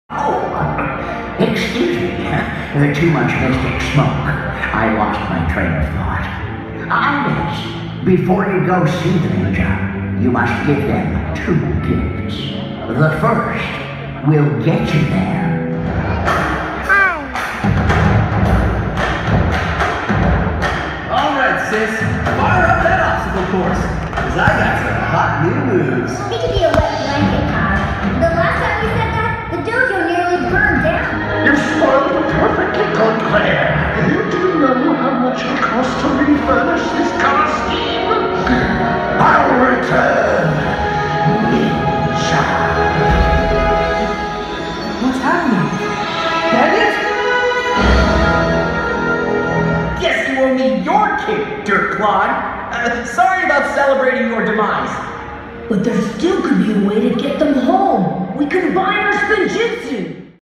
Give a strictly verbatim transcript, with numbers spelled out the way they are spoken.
Oh, excuse me. Uh, too much mystic smoke. I lost my train of thought. Ah, yes. Before you go see the ninja, you must give them two gifts. The first will get you there. All right, sis. Fire up that obstacle course, because I got some hot new moves. It could be a wet blanket, Kai. The last time we said that, the dojo nearly burned down. You spoiled a perfectly good plan. Do you know how much it costs to refurnish this color scheme? I'll return, Ninja. What's happening? Bandit? Guess you owe me your kick, Dirt Clod. Uh, sorry about celebrating your demise. But there still could be a way to get them home. We combine our spinjitzu.